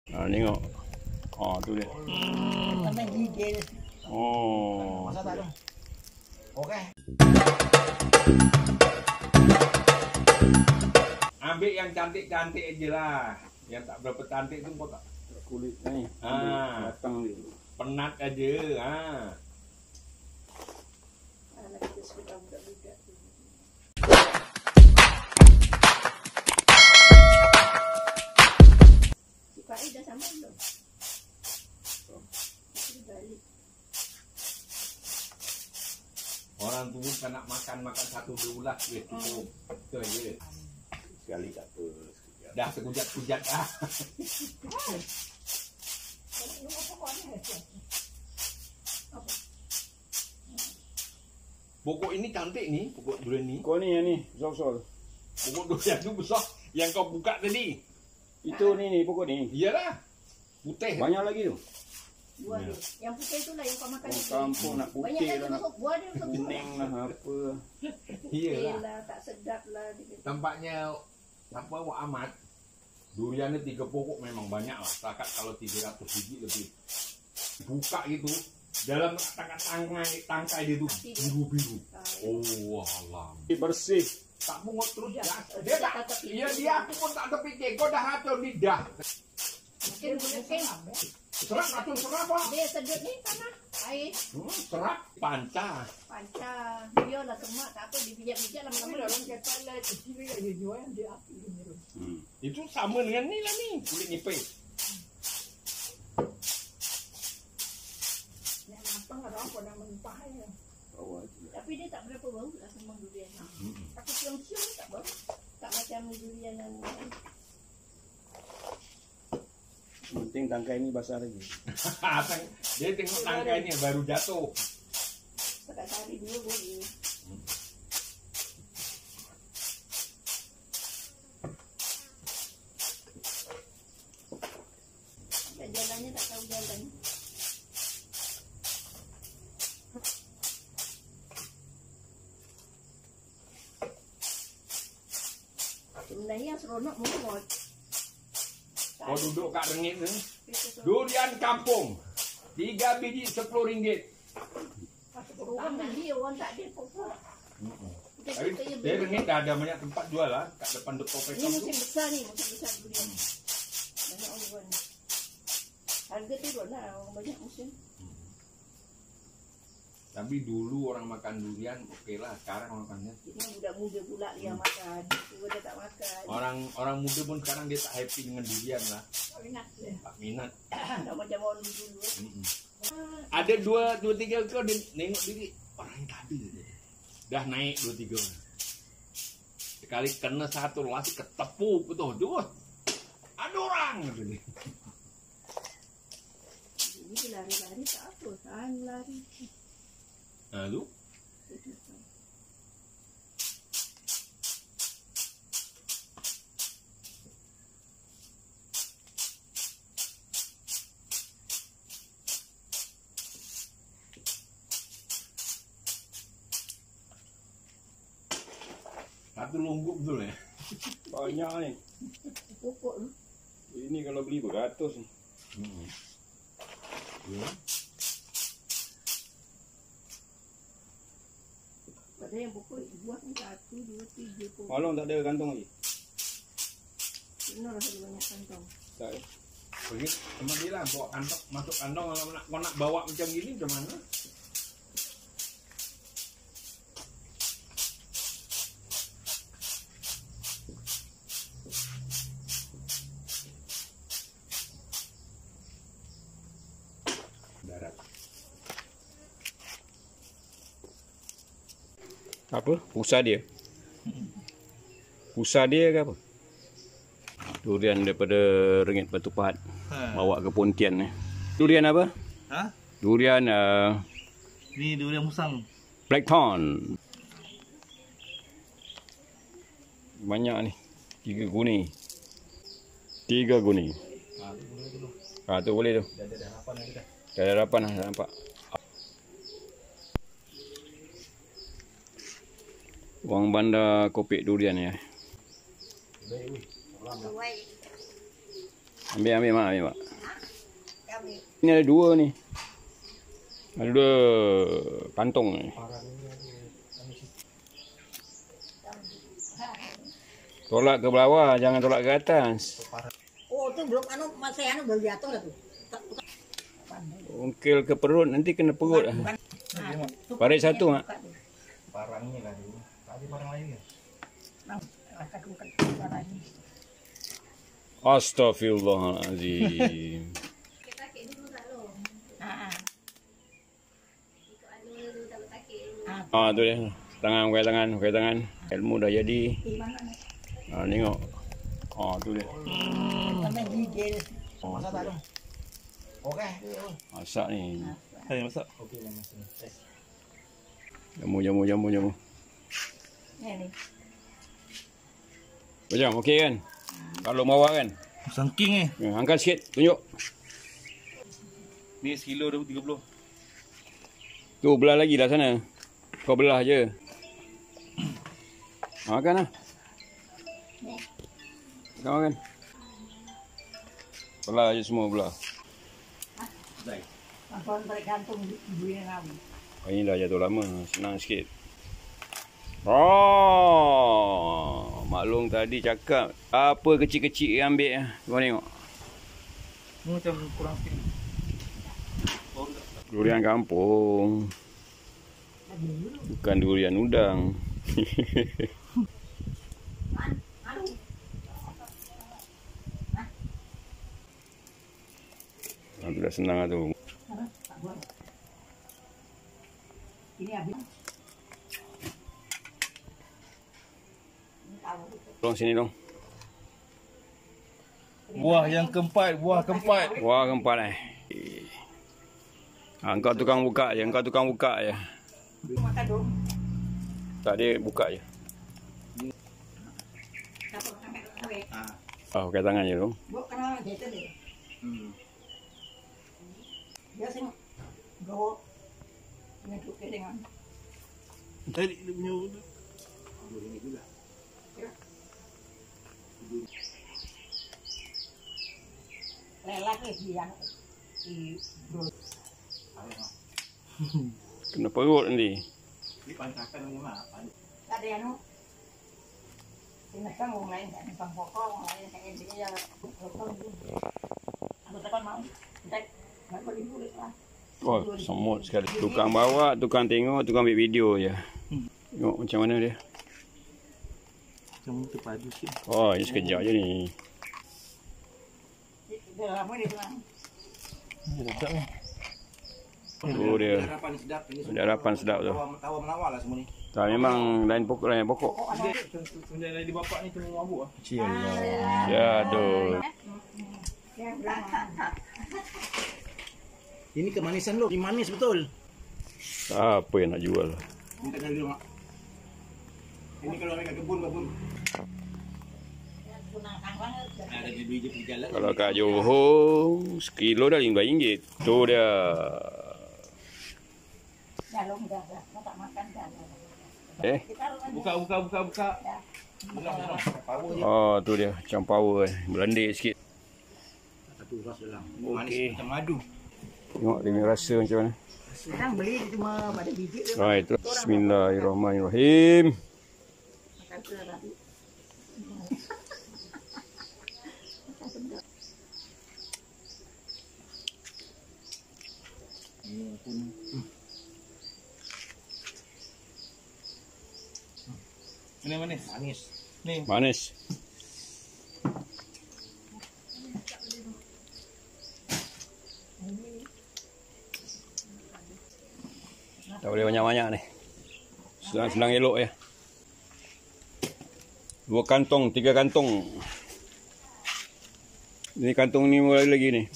Tengok. Tu dia. Sampai gigil. Masak tak dong? Okey. Ambil yang cantik-cantik aja lah. Yang tak berapa cantik tu kau tak. Kulit ni. Batang dia. Penat aja. Anak kita suka budak-budak tu. Si Pak dah sama belum? Masih balik. Orang tu kan nak makan satu dua duit cukup. Itu aja. Sekali tak apa. Dah sekujat-kujat dah. Pokok ini cantik nih, pokok durian ni. Kau ni yang ni, sol-sol. Pokok durian tu besar yang kau buka tadi. Itu ni pokok ni. Iyalah. Putih. Banyak lagi tu. Buah dia. Yang putih itulah yang kau makan. Kampung nak Banyak putih lagi lah nak masuk buah dia masuk buah. pening lah apa. Iyalah. Lah, tak sedap lah. Tampaknya apa Wak Ahmad, duriannya 3 pokok memang banyak lah. Setakat kalau 300 biji lebih. Buka gitu, dalam tangkai dia tuh biru-biru. Oh alam. Bersih. Tak pungut terus Ya, dia tak. Iya dia aku pun tak terpikir. Kau dah racun lidah. Mungkin Serak racun serak apa? dia sedut ni tanah air Serak panca. panca dia lah semak tak apa dipijak-pijak lama-lama dalam kepala lah kecil dia jual dia api ni. Itu sama dengan ni lah ni kulit nipis. Yang matang ada apa nak mentah ya. Tapi dia tak berapa bau lah sama durian. Aku siang-siang tak bau. Tak macam durian yang Penting tangkai ni basah lagi. Dia tengok tangkainya baru jatuh. sekat hari dulu boleh. Tak jalannya tak tahu jalan. Sebenarnya yang seronok mungut. Kau duduk kat rengit ni. Durian kampung. 3 biji 10 ringgit. Orang beli orang tak ada pokok. Tapi dia rengit dah ada banyak tempat jual lah. Kat depan depo Ini petrol tu. musim besar ni, musim besar durian. Banyak orang. Harga turun lah, orang banyak musim. Tapi dulu orang makan durian okey lah. Sekarang makannya. Ini budak muda pula yang makan. Tua dah tak makan. Orang muda pun sekarang dia tak happy dengan durian lah. Tak minat dia. Tak minat. Tak macam orang dulu. Ada 2-3 ekor dia nengok diri. Orang yang tak ada je. Dah naik 2-3 orang. Sekali kena satu lagi ketepuk betul. Duh. Ada orang. Ini lari-lari tak apa. Tahan lari. Nah tu. Satu longguk betul ya? Banyak ni. Pokok tu. Ini kalau beli beratus ni. Ya. Ada yang pokok buah ni 1, 2, 3 pokok. Malong tak ada kantong lagi. Benar rasa banyak kantong. Tak ada. Pergi sama dia lah bawa kantong, masuk kantong kalau kau nak bawa macam gini macam mana? Darat. Apa? Pusat dia. Pusat dia ke apa? Durian daripada Rengit Batu Pahat. Bawa ke Pontian ni. Durian apa? Ha? Durian Ni durian musang. Blackthorn. Banyak ni. 3 guni. 3 guni. Tu boleh tu. Dah harapan lagi dah. Dah ada harapan dah nampak. Wang bandar kopek durian ni. Baik. Ambil mak, ambil mak. Kami. Ini ada dua ni. Ada dua kantong ni. Tolak ke bawah, jangan tolak ke atas. Oh, tu belum masih baru jatuh lah tu. Ungkil ke perut, nanti kena perut. Parit satu mak. Parangnya kan dulu. Tadi parang lain ya. Astaghfirullahalazim. Ah tu dia. Tangan, pakai tangan. Ilmu dah jadi. Ah tengok. Ah tu dia. Masak tak dong? Okey. Masak ni. Hai masak. Okey lah masak. Jamu. Ni. Macam okey kan? Kalau mawar kan? Sangking Ya, angkat sikit, tunjuk. Ni sekilo 30. Tu belah lagi dah sana. Kau belah je. Makan lah. Makan. Belah je semua belah. Makan bergantung duit kami. Ini dah jatuh lama, senang sikit. Oh, maklum tadi cakap apa kecil-kecil yang ambil. Kau tengok. Ni macam kurang sikit. Durian kampung. Bukan durian udang. Sudah senang lah tu. Ini habis. Tolong sini dong. Buah yang keempat. Wah, keempat Kau tukang buka je. Makan dong. Tak, dia buka je. Pakai tangan je dong. Buat kena jatuh dia. Dia sing go ngeduk ke dengan. Tadi dia punya ini juga. Lelak yang di bro. Kena perut nanti. Di pancakan ni mah. Tak ada anu. Ini kan orang lain kan bang pokok orang lain kayak dia lokal tu. Aku tekan mau. Tak boleh boleh lah. Oh, semut sekali. Tukang bawa, tukang tengok, tukang ambil video je. Tengok macam mana dia. Macam terpadu sikit. Oh, ini sekejap je ni. Dah lama dia tuan. Sedap ni. Tu dia. Harapan sedap ini. Ada harapan sedap tu. Tawar menawar lah semua ni. Tak, memang lain pokok. Sebenarnya dari bapak ni cuma mabuk ah. Ya, aduh. Ini kemanisan lu. Ini manis betul. Apa yang nak jual? Minta kali mak. Ini kalau ambil kat kebun. Ada di biji jalan. Kalau kat Johor, sekilo dah RM5. Tu dia. Dalam dah tak makan dah. Buka. Power je. Oh, tu dia. Macam power Berlendik sikit. Satu ras dalam. Manis macam madu. Tengok dia punya rasa macam mana. Sekarang beli cuma pada biji dia. Right, terus. Bismillahirrahmanirrahim. Makan tu dah. Ini manis. Ni. Manis. Tak boleh banyak-banyak ni. Senang-senang elok ya. 2 kantong, 3 kantong. Ini kantong ni mulai lagi ni.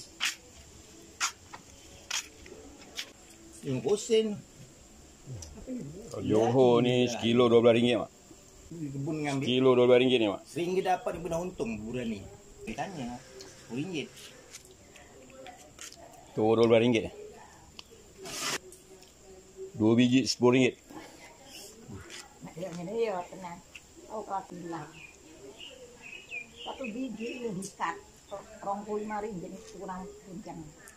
Yang kosen. Johor ni sekilo RM12 mak. Di kebun ngambil. Kilo RM12 ni mak. RM1 dapat dia pernah untung bulan ni. Tanya. RM1. Tu RM12. 2 biji RM10. Dia tenang. Oh kau bilang. Satu biji ni dikat. 25.000 jadi kurang kencang.